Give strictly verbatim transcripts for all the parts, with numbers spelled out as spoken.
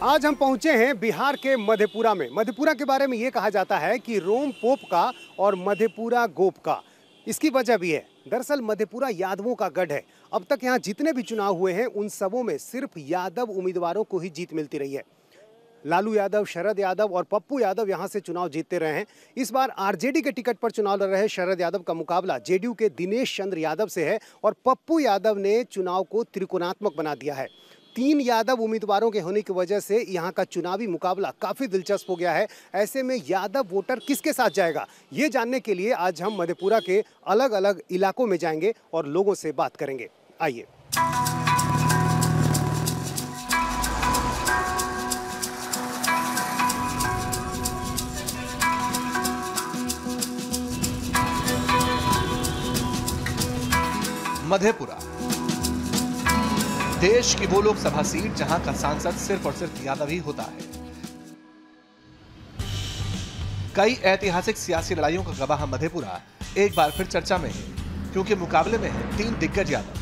आज हम पहुंचे हैं बिहार के मधेपुरा में। मधेपुरा के बारे में ये कहा जाता है कि रोम पोप का और मधेपुरा गोप का। इसकी वजह भी है, दरअसल मधेपुरा यादवों का गढ़ है। अब तक यहाँ जितने भी चुनाव हुए हैं उन सबों में सिर्फ यादव उम्मीदवारों को ही जीत मिलती रही है। लालू यादव, शरद यादव और पप्पू यादव यहाँ से चुनाव जीतते रहे हैं। इस बार आरजेडी के टिकट पर चुनाव लड़ रहे शरद यादव का मुकाबला जेडीयू के दिनेश चंद्र यादव से है और पप्पू यादव ने चुनाव को त्रिकोणात्मक बना दिया है। तीन यादव उम्मीदवारों के होने की वजह से यहाँ का चुनावी मुकाबला काफ़ी दिलचस्प हो गया है। ऐसे में यादव वोटर किसके साथ जाएगा, ये जानने के लिए आज हम मधेपुरा के अलग अलग इलाकों में जाएंगे और लोगों से बात करेंगे। आइए। मधेपुरा देश की वो लोकसभा सीट जहां का सांसद सिर्फ और सिर्फ यादव ही होता है। कई ऐतिहासिक सियासी लड़ाइयों का गवाह मधेपुरा एक बार फिर चर्चा में है, क्योंकि मुकाबले में है तीन दिग्गज यादव।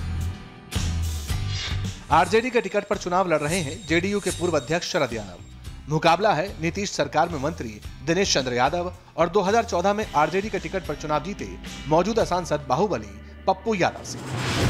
आरजेडी के टिकट पर चुनाव लड़ रहे हैं जेडीयू के पूर्व अध्यक्ष शरद यादव। मुकाबला है नीतीश सरकार में मंत्री दिनेश चंद्र यादव और दो हज़ार चौदह में आरजेडी के टिकट पर चुनाव जीते मौजूदा सांसद बाहुबली पप्पू यादव से।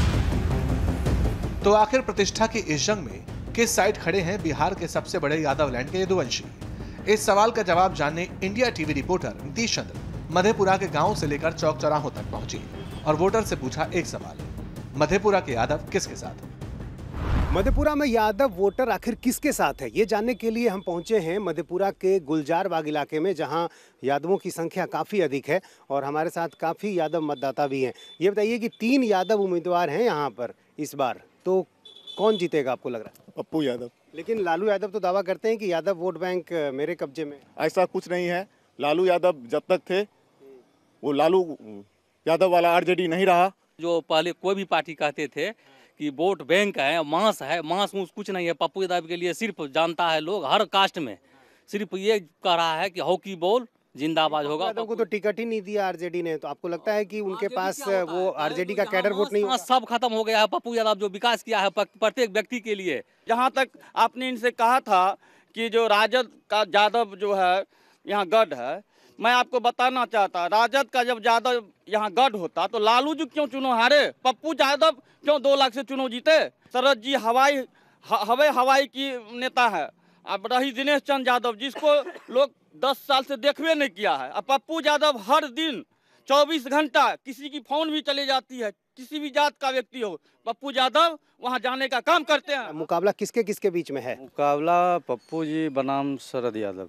तो आखिर प्रतिष्ठा की इस जंग में किस साइड खड़े हैं बिहार के सबसे बड़े यादव लैंड के यदुवंशी? इस सवाल का जवाब जानने India TV reporter Nitish Chandra Madhepura के गांव से लेकर चौक चौराहों तक पहुंचे और वोटर से पूछा एक सवाल, मधेपुरा के यादव किसके साथ? मधेपुरा में यादव वोटर आखिर किसके साथ है, ये जानने के लिए हम पहुंचे हैं मधेपुरा के गुलजार बाग इलाके में, जहां यादवों की संख्या काफ़ी अधिक है और हमारे साथ काफ़ी यादव मतदाता भी हैं। ये बताइए कि तीन यादव उम्मीदवार हैं यहाँ पर इस बार, तो कौन जीतेगा आपको लग रहा है? पप्पू यादव। लेकिन लालू यादव तो दावा करते हैं कि यादव वोट बैंक मेरे कब्जे में। ऐसा कुछ नहीं है। लालू यादव जब तक थे वो लालू यादव वाला आरजेडी नहीं रहा। जो पहले कोई भी पार्टी कहते थे कि वोट बैंक है, मांस है, मांस मूस कुछ नहीं है। पप्पू यादव के लिए सिर्फ जानता है लोग, हर कास्ट में सिर्फ ये कह रहा है कि हॉकी बॉल जिंदाबाद होगा। यादव को तो टिकट ही नहीं दिया आरजेडी ने, तो आपको लगता है कि उनके पास वो आरजेडी का कैडर वोट नहीं होगा? सब खत्म हो गया है। पप्पू यादव जो विकास किया है प्रत्येक व्यक्ति के लिए। जहाँ तक आपने इनसे कहा था कि जो राजद का यादव जो है यहाँ गढ़ है, मैं आपको बताना चाहता, राजद का जब यादव यहाँ गढ़ होता तो लालू जी क्यों चुनाव हारे? पप्पू यादव क्यों दो लाख से चुनाव जीते? शरद जी हवाई हवाई हवाई की नेता है। अब रही दिनेश चंद्र यादव जिसको लोग दस साल से देखवे नहीं किया है। अब पप्पू यादव हर दिन चौबीस घंटा किसी की फोन भी चली जाती है, किसी भी जात का व्यक्ति हो, पप्पू यादव वहां जाने का काम करते हैं। मुकाबला किसके किसके बीच में है? मुकाबला पप्पू जी बनाम शरद यादव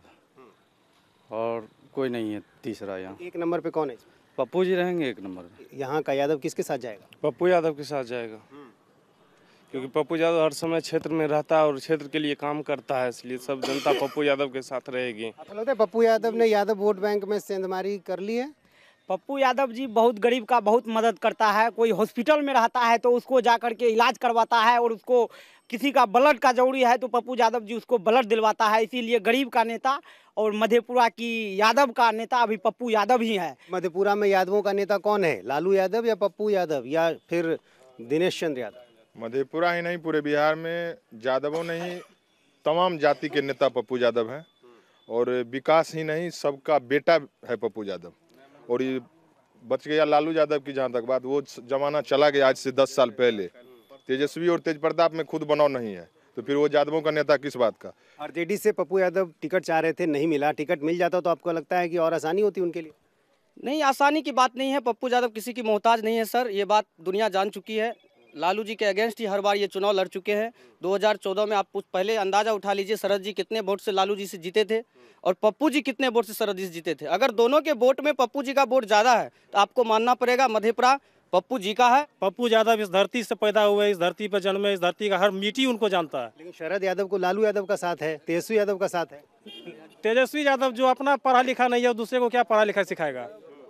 और कोई नहीं है तीसरा। यहाँ एक नंबर पे कौन है? पप्पू जी रहेंगे एक नंबर पे। यहाँ का यादव किसके साथ जाएगा? पप्पू यादव के साथ जाएगा, क्योंकि पप्पू यादव हर समय क्षेत्र में रहता है और क्षेत्र के लिए काम करता है, इसलिए सब जनता पप्पू यादव के साथ रहेगी। आपको लगता है पप्पू यादव ने यादव वोट बैंक में सेंधमारी कर ली है? पप्पू यादव जी बहुत गरीब का बहुत मदद करता है। कोई हॉस्पिटल में रहता है तो उसको जा कर के इलाज करवाता है, और उसको किसी का ब्लड का जरूरी है तो पप्पू यादव जी उसको ब्लड दिलवाता है। इसीलिए गरीब का नेता और मधेपुरा की यादव का नेता अभी पप्पू यादव ही है। मधेपुरा में यादवों का नेता कौन है, लालू यादव या पप्पू यादव या फिर दिनेश चंद्र यादव? मधेपुरा ही नहीं पूरे बिहार में यादवों ने ही तमाम जाति के नेता पप्पू यादव हैं, और विकास ही नहीं सबका बेटा है पप्पू यादव। और ये बच गया लालू यादव की, जहाँ तक बात, वो जमाना चला गया आज से दस साल पहले। तेजस्वी और तेज प्रताप में खुद बनाव नहीं है, तो फिर वो यादवों का नेता किस बात का? आरजेडी से पप्पू यादव टिकट चाह रहे थे, नहीं मिला। टिकट मिल जाता तो आपको लगता है कि और आसानी होती उनके लिए? नहीं, आसानी की बात नहीं है। पप्पू यादव किसी की मोहताज नहीं है सर, ये बात दुनिया जान चुकी है। लालू जी के अगेंस्ट ही हर बार ये चुनाव लड़ चुके हैं। दो हज़ार चौदह में आप पहले अंदाजा उठा लीजिए शरद जी कितने वोट से लालू जी से जीते थे और पप्पू जी कितने वोट से शरद जी से जीते थे। अगर दोनों के वोट में पप्पू जी का वोट ज़्यादा है तो आपको मानना पड़ेगा मधेपुरा पप्पू जी का है। पप्पू यादव इस धरती से पैदा हुए, इस धरती पर जन्मे, इस धरती का हर मिट्टी उनको जानता है। लेकिन शरद यादव को लालू यादव का साथ है, तेजस्वी यादव का साथ है। तेजस्वी यादव जो अपना पढ़ा लिखा नहीं है, दूसरे को क्या पढ़ा लिखा सिखाएगा?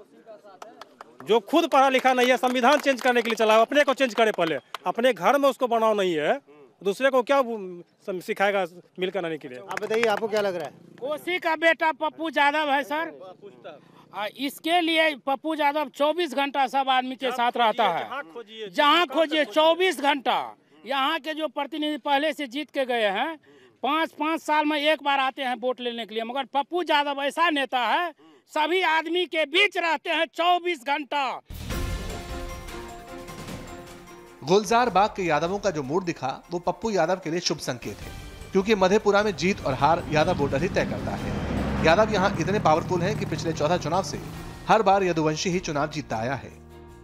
जो खुद पढ़ा लिखा नहीं है, संविधान चेंज करने के लिए चला, अपने को चेंज करे पहले। अपने घर में उसको बनाव नहीं है, दूसरे को क्या सिखाएगा मिलकर रहने के लिए? आप बताइए, आपको क्या लग रहा है? कोसी का बेटा पप्पू यादव है सर। इसके लिए पप्पू यादव चौबीस घंटा सब आदमी के साथ रहता है। जहाँ खोजिए चौबीस घंटा। यहाँ के जो प्रतिनिधि पहले से जीत के गए हैं, पाँच पाँच साल में एक बार आते हैं वोट लेने के लिए, मगर पप्पू यादव ऐसा नेता है सभी आदमी के बीच रहते हैं चौबीस घंटा। गुलजार बाग के यादवों का जो मूड दिखा वो पप्पू यादव के लिए शुभ संकेत है, क्योंकि मधेपुरा में जीत और हार यादव वोटर ही तय करता है। यादव यहाँ इतने पावरफुल हैं कि पिछले चौदह चुनाव से हर बार यदुवंशी ही चुनाव जीतता आया है।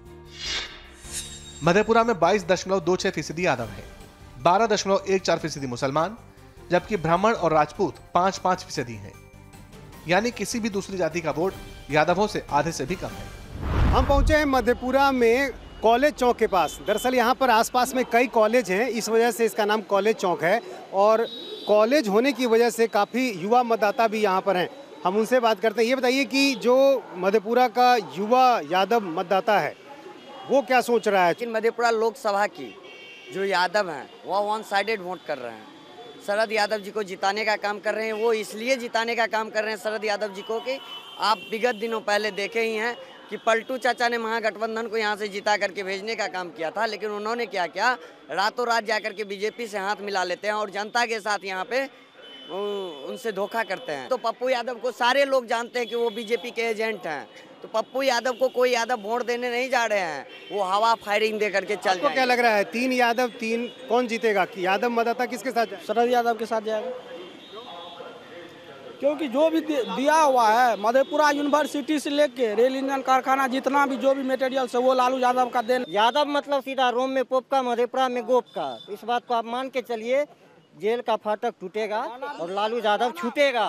मधेपुरा में बाईस दशमलव दो छह फीसदी यादव है, बारह दशमलव एक चार फीसदी मुसलमान, जबकि ब्राह्मण और राजपूत पांच पांच फीसदी है। यानी किसी भी दूसरी जाति का वोट यादवों से आधे से भी कम है। हम पहुंचे हैं मधेपुरा में कॉलेज चौक के पास। दरअसल यहाँ पर आसपास में कई कॉलेज हैं, इस वजह से इसका नाम कॉलेज चौक है और कॉलेज होने की वजह से काफ़ी युवा मतदाता भी यहाँ पर हैं। हम उनसे बात करते हैं। ये बताइए कि जो मधेपुरा का युवा यादव मतदाता है वो क्या सोच रहा है? लेकिन मधेपुरा लोकसभा की जो यादव हैं वो वन साइडेड वोट कर रहे हैं। शरद यादव जी को जिताने का काम कर रहे हैं। वो इसलिए जिताने का काम कर रहे हैं शरद यादव जी को कि आप विगत दिनों पहले देखे ही हैं कि पलटू चाचा ने महागठबंधन को यहाँ से जिता करके भेजने का काम किया था, लेकिन उन्होंने क्या किया, रातों रात जाकर के बीजेपी से हाथ मिला लेते हैं और जनता के साथ यहाँ पे उनसे धोखा करते हैं। तो पप्पू यादव को सारे लोग जानते हैं कि वो बीजेपी के एजेंट हैं, तो पप्पू यादव को कोई यादव वोट देने नहीं जा रहे हैं, वो हवा फायरिंग दे करके चल जाएंगे। क्या लग रहा है तीन यादव तीन कौन जीतेगा? कि यादव मतदाता किसके साथ जाए? शरद यादव के साथ जाएगा, क्योंकि जो भी दिया हुआ है मधेपुरा यूनिवर्सिटी से लेके रेल इंजन कारखाना जितना भी जो भी मटेरियल है वो लालू यादव का देन। यादव मतलब सीधा रोम में पोप का, मधेपुरा में गोप का। इस बात को आप मान के चलिए, जेल का फाटक टूटेगा और लालू यादव छूटेगा।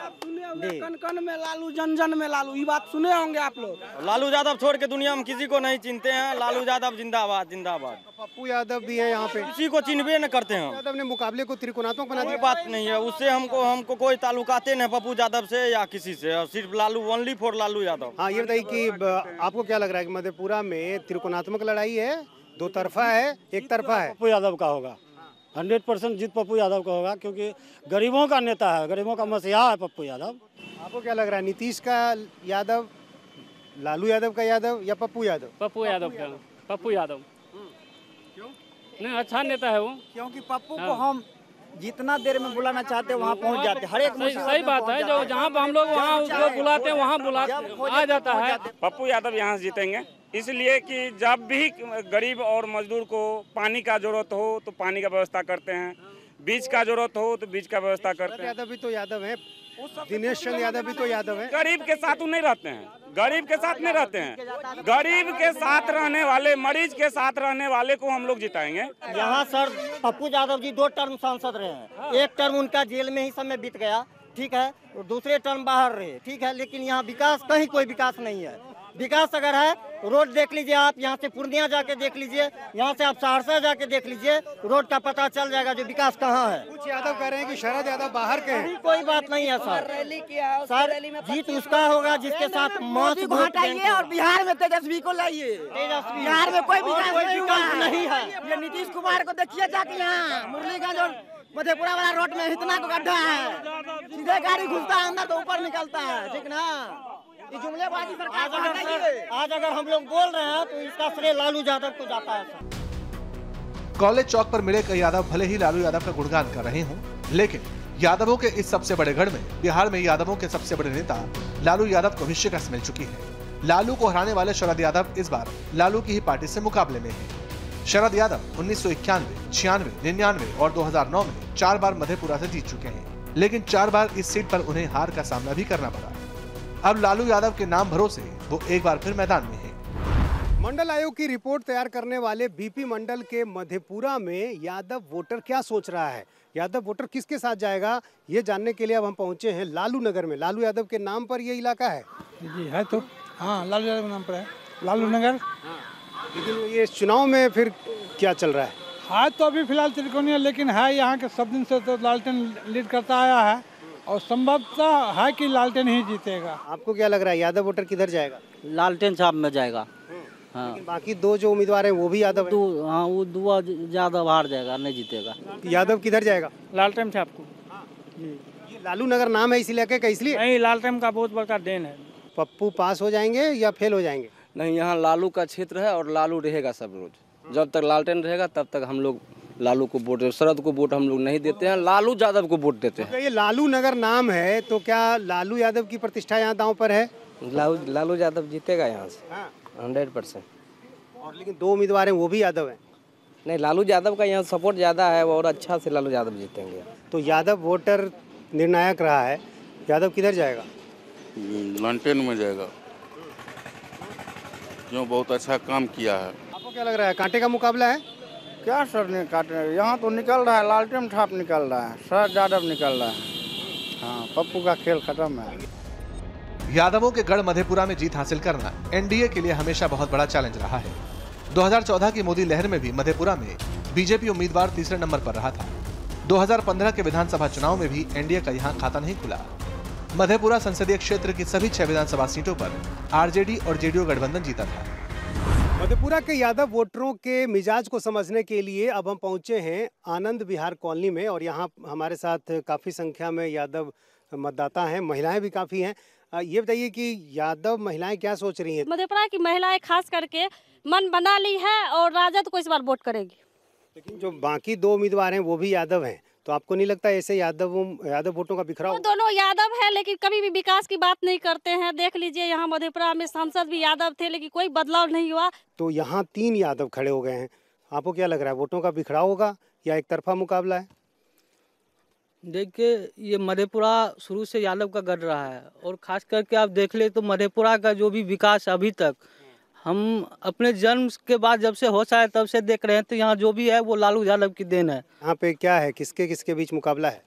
कन कन में लालू, जन जन में लालू, ये बात सुने होंगे आप लोग। लालू यादव छोड़ के दुनिया में किसी को नहीं चिनते हैं। लालू यादव जिंदाबाद जिंदाबाद। पप्पू यादव भी है यहाँ पे, किसी को चिन्हबे न करते हैं। यादव ने मुकाबले को त्रिकोणात्मक बना दिया। कोई बात नहीं है उससे, हमको हमको कोई ताल्लुकाते नहीं पप्पू यादव से या किसी से, और सिर्फ लालू, ओनली फॉर लालू यादव। हाँ, ये बताइए कि आपको क्या लग रहा है कि मधेपुरा में त्रिकोणात्मक लड़ाई है, दो तरफा है, एक तरफा है? पप्पू यादव का होगा, हंड्रेड परसेंट जीत पप्पू यादव का होगा, क्योंकि गरीबों का नेता है, गरीबों का मसीहा है पप्पू यादव। आपको क्या लग रहा है, नीतीश का यादव, लालू यादव का यादव या पप्पू यादव? पप्पू यादव का, पप्पू यादव। क्यों? नहीं, अच्छा नेता है वो। क्योंकि पप्पू को हम जितना देर में बुलाना चाहते हैं वहाँ पहुँच जाते हैं। हर एक सही, सही बात है, जो जहाँ हम लोग वहाँ उसको बुलाते हैं वहाँ बुला आ जाता है। पप्पू यादव यहाँ से जीतेंगे, इसलिए कि जब भी गरीब और मजदूर को पानी का जरूरत हो तो पानी का व्यवस्था करते हैं, बीज का जरूरत हो तो बीज का व्यवस्था करते हैं। यादव भी तो यादव है, दिनेश चंद्र यादव भी तो यादव है। गरीब के साथ वो नहीं रहते हैं, गरीब के साथ नहीं रहते हैं। गरीब के साथ रहने वाले, मरीज के साथ रहने वाले को हम लोग जिताएंगे। यहाँ सर पप्पू यादव जी दो टर्म सांसद रहे हैं, एक टर्म उनका जेल में ही समय बीत गया, ठीक है, और दूसरे टर्म बाहर रहे, ठीक है, लेकिन यहाँ विकास कहीं कोई विकास नहीं है। विकास अगर है, रोड देख लीजिए आप, यहाँ से पूर्णिया जाके देख लीजिए, यहाँ से आप सहरसा जाके देख लीजिए, रोड का पता चल जाएगा जो विकास कहाँ है। कुछ यादव कह रहे हैं कि शरद यादव बाहर के हैं। कोई बात नहीं है सर, सर जीत उसका होगा जिसके साथ मौत घटाइए और बिहार में तेजस्वी को लाइए। बिहार में कोई विकास नहीं है। ये नीतीश कुमार को देखिए जाके, यहाँ मुरलीगंज और मधेपुरा वाला रोड में इतना गड्ढा है, सीधे गाड़ी घुसता है अंदर तो ऊपर निकलता है, ठीक ना। जुमलेबाजी सरकार आज अगर आज अगर हम लोग बोल रहे हैं तो इसका श्रेय लालू यादव को जाता है। कॉलेज चौक पर मिले कई यादव भले ही लालू यादव का गुणगान कर रहे हों, लेकिन यादवों के इस सबसे बड़े गढ़ में बिहार में यादवों के सबसे बड़े नेता लालू यादव को भी शिकस्त मिल चुकी है। लालू को हराने वाले शरद यादव इस बार लालू की ही पार्टी से मुकाबले में है। शरद यादव उन्नीस सौ इक्यानवे, छियानवे, निन्यानवे और दो हजार नौ में चार बार मधेपुरा से जीत चुके हैं, लेकिन चार बार इस सीट पर उन्हें हार का सामना भी करना पड़ा। अब लालू यादव के नाम भरोसे वो एक बार फिर मैदान में है। मंडल आयोग की रिपोर्ट तैयार करने वाले बीपी मंडल के मधेपुरा में यादव वोटर क्या सोच रहा है, यादव वोटर किसके साथ जाएगा, ये जानने के लिए अब हम पहुंचे हैं लालू नगर में। लालू यादव के नाम पर ये इलाका है जी, है तो हाँ, लालू यादव के नाम पर है लालू नगर। लेकिन ये चुनाव में फिर क्या चल रहा है? है तो अभी फिलहाल त्रिकोणीय, लेकिन है यहाँ के सब दिन से तो लालटेन लीड करता आया है और संभवतः है कि लालटेन ही जीतेगा। आपको क्या लग रहा है यादव वोटर किधर जाएगा? लालटेन छाप में जाएगा। हाँ, लेकिन बाकी दो जो उम्मीदवार हैं वो भी यादव हैं। हाँ, वो दुआ यादव हार जाएगा, नहीं जीतेगा। यादव किधर जाएगा? लालटेन छाप को। ये लालू नगर नाम है इस इलाके का, इसलिए? नहीं, लालटेन का बहुत बड़ा देन है। पप्पू पास हो जाएंगे या फेल हो जाएंगे? नहीं, यहाँ लालू का क्षेत्र है और लालू रहेगा सब रोज। जब तक लालटेन रहेगा तब तक हम लोग लालू को वोट, शरद को वोट हम लोग नहीं देते हैं, लालू यादव को वोट देते हैं। तो ये लालू नगर नाम है, तो क्या लालू यादव की प्रतिष्ठा यहाँ दांव पर है? लालू लालू यादव जीतेगा यहाँ से हंड्रेड परसेंट। और लेकिन दो उम्मीदवार हैं वो भी यादव हैं। नहीं, लालू यादव का यहाँ सपोर्ट ज़्यादा है और अच्छा से लालू यादव जीतेंगे। तो यादव वोटर निर्णायक रहा है, यादव किधर जाएगा? लालटेन में जाएगा, जो बहुत अच्छा काम किया है। आपको क्या लग रहा है, कांटे का मुकाबला है? क्या सर ने काटे, यहाँ तो निकल रहा है, लालटेन छाप निकल रहा है, शरद यादव निकल रहा है। हाँ, पप्पू का खेल खत्म है। यादवों के गढ़ मधेपुरा में जीत हासिल करना एनडीए के लिए हमेशा बहुत बड़ा चैलेंज रहा है। दो हज़ार चौदह की मोदी लहर में भी मधेपुरा में बीजेपी उम्मीदवार तीसरे नंबर पर रहा था। दो हज़ार पंद्रह के विधानसभा चुनाव में भी एनडीए का यहां खाता नहीं खुला। मधेपुरा संसदीय क्षेत्र की सभी छह विधानसभा सीटों पर आरजेडी और जेडीयू गठबंधन जीता था। मधेपुरा के यादव वोटरों के मिजाज को समझने के लिए अब हम पहुंचे हैं आनंद विहार कॉलोनी में, और यहाँ हमारे साथ काफी संख्या में यादव मतदाता हैं, महिलाएं भी काफी हैं। ये बताइए कि यादव महिलाएं क्या सोच रही हैं? मधेपुरा की महिलाएं खास करके मन बना ली है और राजद को इस बार वोट करेगी। लेकिन जो बाकी दो उम्मीदवार हैं वो भी यादव हैं, तो आपको नहीं लगता ऐसे यादव यादव वोटों का बिखराव? दोनों यादव है लेकिन कभी भी विकास की बात नहीं करते हैं। देख लीजिए यहाँ मधेपुरा में सांसद भी यादव थे लेकिन कोई बदलाव नहीं हुआ। तो यहाँ तीन यादव खड़े हो गए हैं, आपको क्या लग रहा है, वोटों का बिखराव होगा या एक तरफा मुकाबला है? देखिए, ये मधेपुरा शुरू से यादव का गढ़ रहा है और खास करके आप देख ले तो मधेपुरा का जो भी विकास अभी तक हम अपने जन्म के बाद जब से होश आया तब से देख रहे हैं, तो यहाँ जो भी है वो लालू यादव की देन है। यहाँ पे क्या है, किसके किसके बीच मुकाबला है?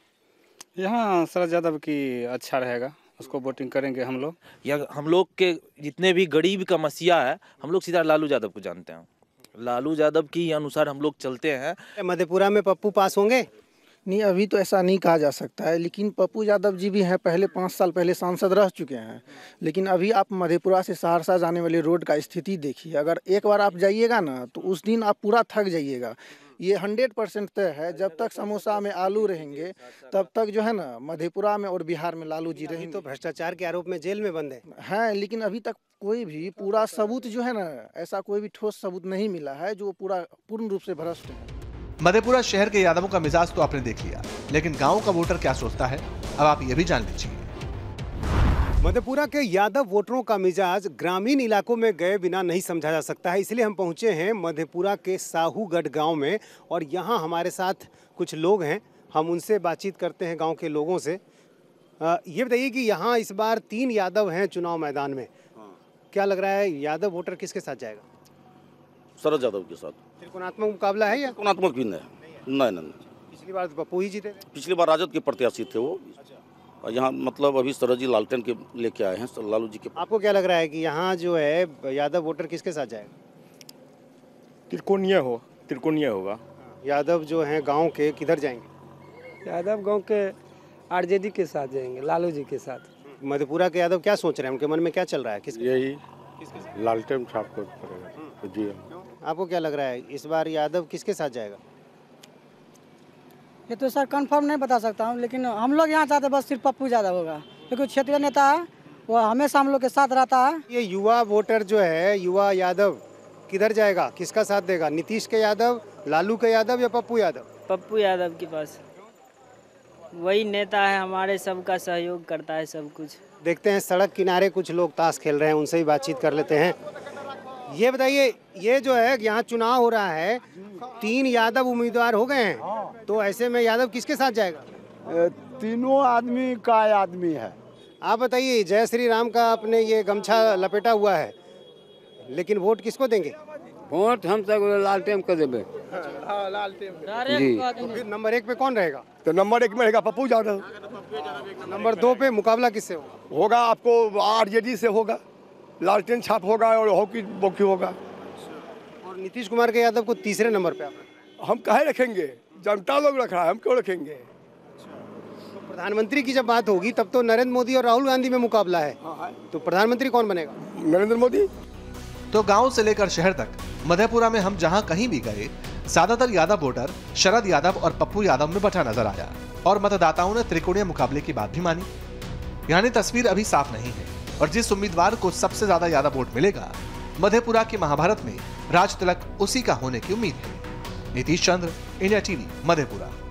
यहाँ शरद यादव की अच्छा रहेगा, उसको वोटिंग करेंगे हम लोग। या हम लोग के जितने भी गरीब का मसीहा है, हम लोग सीधा लालू यादव को जानते हैं। लालू यादव की अनुसार हम लोग चलते हैं। मधेपुरा में पप्पू पास होंगे? नहीं, अभी तो ऐसा नहीं कहा जा सकता है, लेकिन पप्पू यादव जी भी हैं, पहले पाँच साल पहले सांसद रह चुके हैं। लेकिन अभी आप मधेपुरा से सहरसा जाने वाले रोड का स्थिति देखिए, अगर एक बार आप जाइएगा ना तो उस दिन आप पूरा थक जाइएगा। ये हंड्रेड परसेंट तय है, जब तक समोसा में आलू रहेंगे तब तक जो है ना मधेपुरा में और बिहार में लालू जी रहेंगे। तो भ्रष्टाचार के आरोप में जेल में बंद है हैं, लेकिन अभी तक कोई भी पूरा सबूत जो है ना, ऐसा कोई भी ठोस सबूत नहीं मिला है जो पूरा पूर्ण रूप से भ्रष्ट है। मधेपुरा शहर के यादवों का मिजाज तो आपने देख लिया, लेकिन गांव का वोटर क्या सोचता है, अब आप ये भी जान लीजिए। मधेपुरा के यादव वोटरों का मिजाज ग्रामीण इलाकों में गए बिना नहीं समझा जा सकता है, इसलिए हम पहुंचे हैं मधेपुरा के साहूगढ़ गांव में, और यहाँ हमारे साथ कुछ लोग हैं, हम उनसे बातचीत करते हैं गांव के लोगों से। आ, ये बताइए कि यहाँ इस बार तीन यादव हैं चुनाव मैदान में, क्या लग रहा है यादव वोटर किसके साथ जाएगा? शरद यादव के साथ। त्रिकोणात्मक मुकाबला है या? त्रिकोणात्मक भी नहीं, नहीं नहीं। पिछली बार पप्पू ही जीते? पिछली बार राजद के प्रत्याशी थे वो। यहाँ मतलब अभी शरद जी लालटेन के लेके आए हैं लालू जी के। आपको क्या लग रहा है कि यहाँ जो है यादव वोटर किसके साथ जाएगा? त्रिकोणीय हो त्रिकोणीय होगा। यादव जो हैं गांव के किधर जाएंगे? यादव गांव के आरजेडी के साथ जाएंगे, लालू जी के साथ। मधेपुरा के यादव क्या सोच रहे हैं, उनके मन में क्या चल रहा है? किस यही लालटेन छाप करेगा जी। आपको क्या लग रहा है इस बार यादव किसके साथ जाएगा? ये तो सर कंफर्म नहीं बता सकता हूँ, लेकिन हम लोग यहाँ चाहते बस सिर्फ पप्पू यादव होगा, क्योंकि क्षेत्रीय नेता है, वो हमेशा हम लोग के साथ रहता है। ये युवा वोटर जो है, युवा यादव किधर जाएगा, किसका साथ देगा? नीतीश के यादव, लालू के यादव या पप्पू यादव? पप्पू यादव के पास वही नेता है, हमारे सबका सहयोग करता है सब कुछ। देखते हैं सड़क किनारे कुछ लोग ताश खेल रहे हैं, उनसे ही बातचीत कर लेते हैं। ये बताइए, ये जो है यहाँ चुनाव हो रहा है, तीन यादव उम्मीदवार हो गए हैं, तो ऐसे में यादव किसके साथ जाएगा? तीनों आदमी का आदमी है। आप बताइए, जय श्री राम का आपने ये गमछा लपेटा हुआ है, लेकिन वोट किसको देंगे? वोट हम सब लालटेन को देंगे। जी। तो फिर नंबर एक पे कौन रहेगा? तो नंबर एक में रहेगा पप्पू यादव। नंबर दो पे मुकाबला किससे होगा? होगा आपको आरजेडी से होगा, लालटेन छाप होगा और हॉकी बॉकी होगा। और नीतीश कुमार के यादव को तीसरे नंबर पे हम काहे रखेंगे? जनता लोग रख रहा है, हम क्यों रखेंगे? तो प्रधानमंत्री की जब बात होगी तब तो नरेंद्र मोदी और राहुल गांधी में मुकाबला है, तो प्रधानमंत्री कौन बनेगा? नरेंद्र मोदी। तो गांव से लेकर शहर तक मधेपुरा में हम जहां कहीं भी गए, ज्यादातर यादव वोटर शरद यादव और पप्पू यादव में बटा नजर आया, और मतदाताओं ने त्रिकोणीय मुकाबले की बात भी मानी। यानी तस्वीर अभी साफ नहीं है, और जिस उम्मीदवार को सबसे ज्यादा यादव वोट मिलेगा, मधेपुरा के महाभारत में राज तिलक उसी का होने की उम्मीद है। Nitish Chandra, India TV, Madhepura.